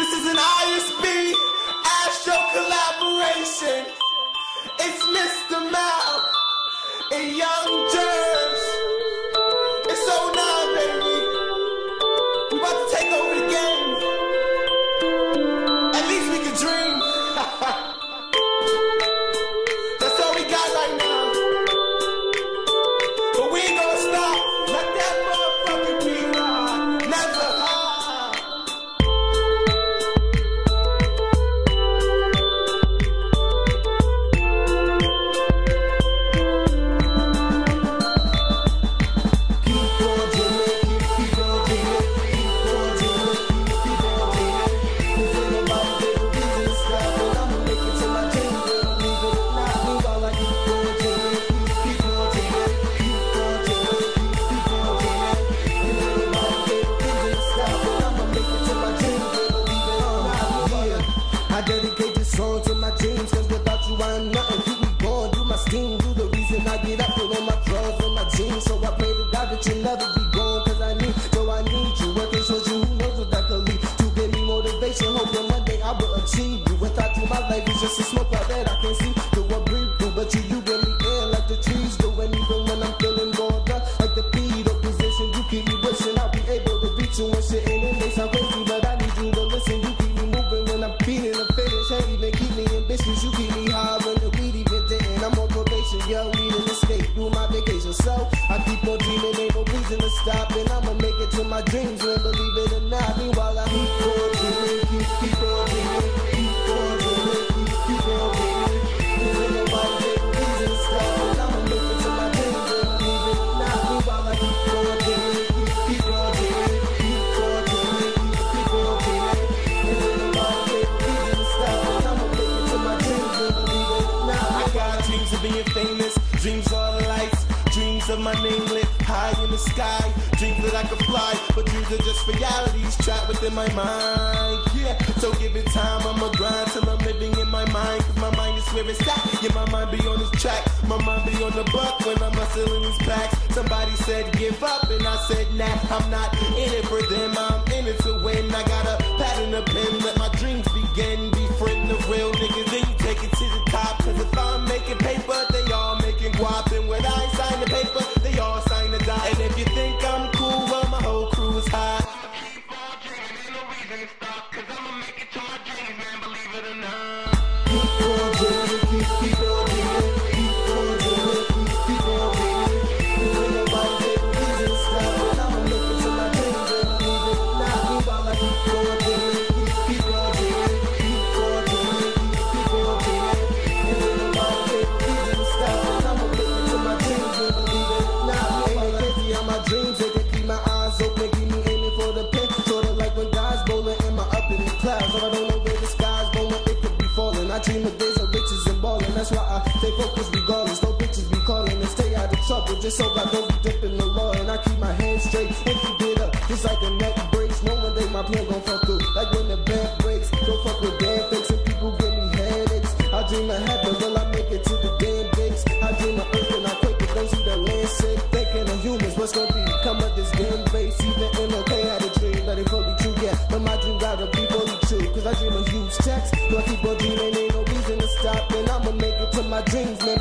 This is an ISB Astro collaboration. It's Mr. Mal and Young JErz. It's 09, baby. We about to take over the game. At least we can dream. That's all we got right now. But we ain't gonna stop. Let that motherfucking beat rock. Never. I dedicate this song to my dreams, cause without you I am nothing. Keep me going, do my scheme, do the reason I get up, put on my drugs and my jeans. So I pray to God that you'll never be gone, cause I need you. Working towards you, who knows what that could lead to. Give me motivation, hoping one day I will achieve you. Without you, my life is just a smoke out that I can't see. Do I breathe through, but you give me air like the trees do. And even when I'm feeling bored up, like the fetal position, you keep me wishing I'll be able to reach you and shit. And it may sound crazy, but I need you to listen. You keep me moving when I'm feeling the finish. Hey, even keep me ambitious. You keep me high when the weed even didn't. I'm on probation, yo, need an escape, do my vacation. So I keep on dreaming, ain't no reason to stop. And I'ma make it to my dreams, when believe it or not. Meanwhile, I keep on dreaming, keep on dreaming, keep on dreaming, keep on dreaming. Ain't nobody take no reason to stop. And I'ma make it to my dreams, when believe it or not. Meanwhile, I keep on dreaming, keep on dreaming, keep on dreaming, keep on dreaming. Ain't nobody take no reason to stop. And I'ma make it to my dreams, when believe it or not. I got dreams of being famous, dreams all the lights, dreams of my name lit high in the sky, dreams that I could fly, but dreams are just realities trapped within my mind. Yeah, so give it time, I'ma grind till I'm living in my mind, cause my mind is where it's at. Yeah, my mind be on this track, my mind be on the buck when I'm hustling these packs. Somebody said give up, and I said nah, I'm not in it for them, I'm in it to win. I got a pad and a pen, let my dreams begin. Befriend the real niggas, then you take it to the top. Cause if I'm making paper, they all making guap. And when I sign the paper, they all sign the dot. And if you think I'm cool, well, my whole crew is hot. Keep on dreaming, ain't no reason to stop. Cause I'ma make it to my dreams, man, believe it or not. Keep on dreaming, keep on dreaming, keep on dreaming, keep on dreaming. Ain't nobody take no reason to stop. And I'ma make it to my dreams, and believe it or not. Meanwhile, I keep on dreaming, keep on dreaming, keep on dreaming, keep on dreaming. Ain't nobody take no reason to stop. And I'ma make it to my dreams, and believe it or not. Ain't it crazy how my dreams, they can keep my eyes open, keep me aiming for the pin. Sorta like when guys bowling in my up in the clouds. So I don't know where the sky's going, it could be falling. I dream of days of riches and balling. That's why I stay focused regardless. No bitches be calling and stay out of trouble, just so I don't be dipping the law. And I keep my hands straight and keep it up, just like a neck breaks. No one day my plan gon' fall through, like when the band breaks. Don't fuck with damn fakes and people give me headaches. I dream of heaven, will I make it to the damn gates? I dream of earth and I quake it, don't see the land shake. Thinking of humans, what's gonna become of this damn race? Even MLK had a dream that it fully true, yeah. But my dream gotta be fully true, cause I dream of huge checks. Do I keep on dreaming, ain't no reason to stop. And I'ma make it to my dreams, man.